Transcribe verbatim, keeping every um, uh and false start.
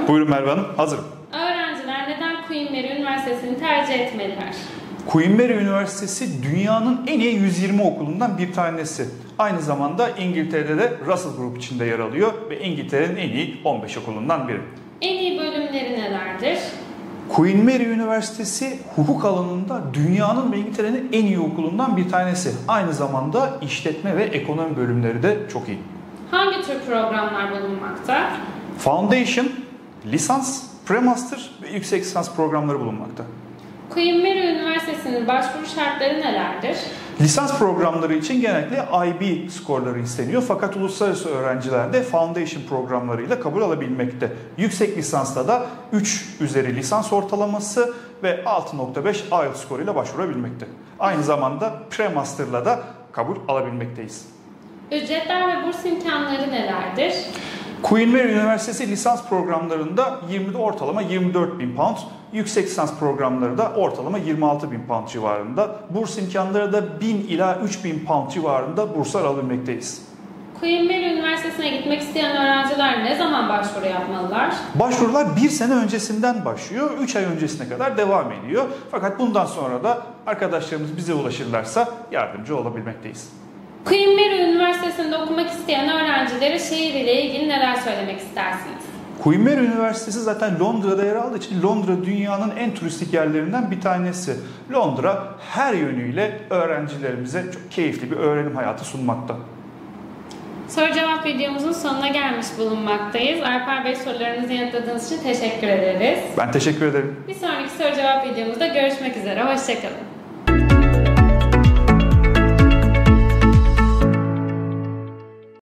Buyurun Merve Hanım, hazırım. Öğrenciler neden Queen Mary Üniversitesi'ni tercih etmeliler? Queen Mary Üniversitesi dünyanın en iyi yüz yirmi okulundan bir tanesi. Aynı zamanda İngiltere'de de Russell Group içinde yer alıyor ve İngiltere'nin en iyi on beş okulundan biri. En iyi bölümleri nelerdir? Queen Mary Üniversitesi hukuk alanında dünyanın ve İngiltere'nin en iyi okulundan bir tanesi. Aynı zamanda işletme ve ekonomi bölümleri de çok iyi. Hangi tür programlar bulunmakta? Foundation, lisans, pre-master ve yüksek lisans programları bulunmakta. Queen Mary Üniversitesi'nin başvuru şartları nelerdir? Lisans programları için genellikle I B skorları isteniyor fakat uluslararası öğrenciler de Foundation programlarıyla kabul alabilmekte. Yüksek lisansta da üç üzeri lisans ortalaması ve altı nokta beş I E L T S skoruyla başvurabilmekte. Aynı zamanda pre-master'la da kabul alabilmekteyiz. Ücretler ve burs imkanları nelerdir? Queen Mary Üniversitesi lisans programlarında yirmide ortalama yirmi dört bin pound, yüksek lisans programları da ortalama yirmi altı bin pound civarında. Burs imkanları da bin ila üç bin pound civarında burslar alabilmekteyiz. Queen Mary Üniversitesi'ne gitmek isteyen öğrenciler ne zaman başvuru yapmalılar? Başvurular bir sene öncesinden başlıyor, üç ay öncesine kadar devam ediyor. Fakat bundan sonra da arkadaşlarımız bize ulaşırlarsa yardımcı olabilmekteyiz. Queen Mary Üniversitesi'nde okumak isteyen öğrencilere şehir ile ilgili neler söylemek istersiniz? Queen Mary Üniversitesi zaten Londra'da yer aldığı için Londra dünyanın en turistik yerlerinden bir tanesi. Londra her yönüyle öğrencilerimize çok keyifli bir öğrenim hayatı sunmakta. Soru cevap videomuzun sonuna gelmiş bulunmaktayız. Alper Bey, sorularınızı yanıtladığınız için teşekkür ederiz. Ben teşekkür ederim. Bir sonraki soru cevap videomuzda görüşmek üzere. Hoşçakalın.